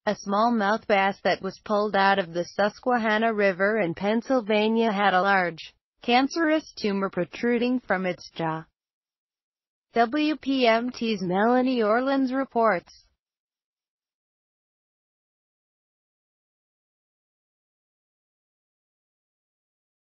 A smallmouth bass that was pulled out of the Susquehanna River in Pennsylvania had a large, cancerous tumor protruding from its jaw. WPMT's Melanie Orleans reports.